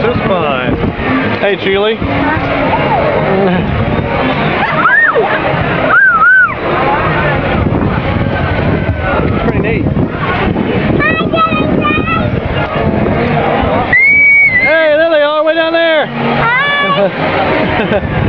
just fine. Hey, Julie. Pretty neat. Hey, there they are, way down there.